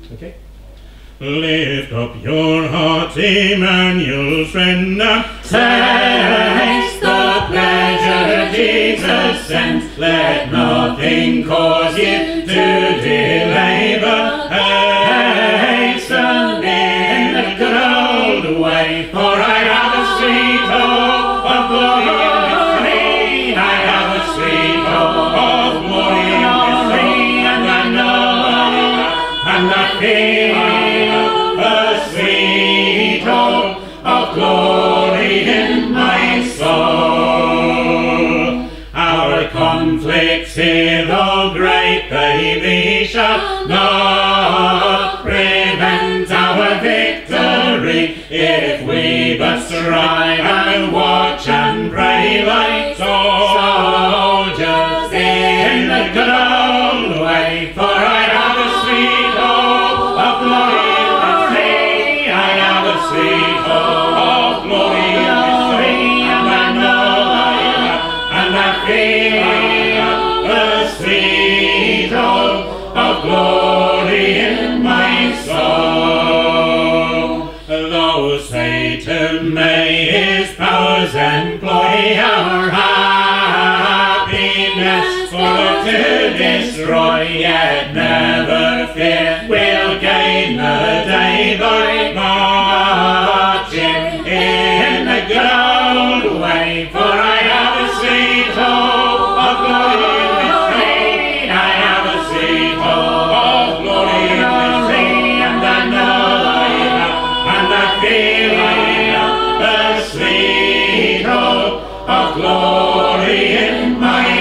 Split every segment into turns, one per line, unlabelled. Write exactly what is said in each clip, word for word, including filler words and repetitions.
Okay. Lift up your heart, Emmanuel's friend, and taste the pleasure Jesus sends. Let nothing cause you to delay, but hasten in the good old way. For I have a sweet hope of glory in this tree. I have a sweet hope of glory in this tree, and I know and I feel a sweet hope of glory in my soul. Our conflicts here, though great they be, shall not prevent our victory, if we but strive and watch and pray like soldiers in the good old way. For I have a sweet hope of glory in this tree. I have a sweet hope of glory in this tree, and I know I have, and I feel the sweet hope of glory in my soul. Though Satan may his powers employ our happiness for to destroy, yet never fear, we'll gain the day by marching in the good old way. For I have a sweet hope of glory in this tree. I have a sweet hope of glory in this tree, and I know I have, and I feel I have the sweet hope of glory in my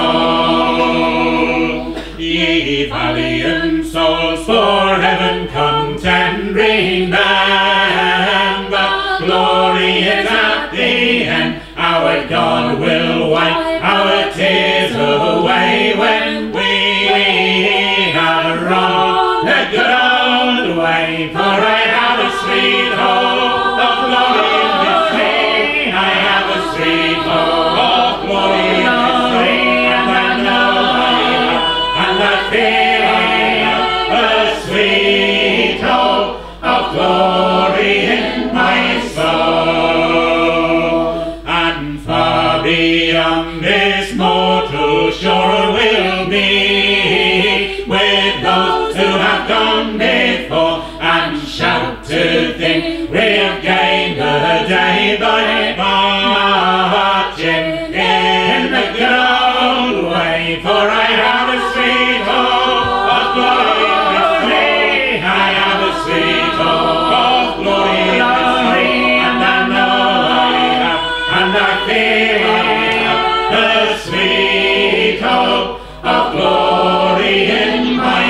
soul. Ye valiant souls, for heaven contend, remember glory is at the end. Our God will wipe our tears away when we have run the good old way. For I have a sweet hope of glory in this tree. I have a sweet hope of glory in this tree, and I know I have, and I feel I have a sweet hope of glory in my soul. And far beyond this mortal shore we'll meet with those who have gone before, and shout to think we've gained the day by marching in the good old way. For I have a sweet hope of glory in this tree. I have a sweet hope of glory in this tree, and I know I have, and I feel I have the sweet hope of glory in my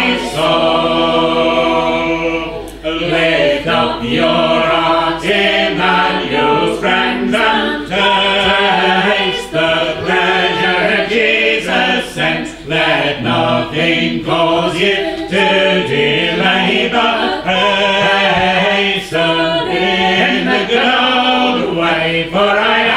soul. Lift up your heart, Emmanuel's friends, and taste the pleasure Jesus sends. Let nothing cause you to delay, but hasten in the good old way. For I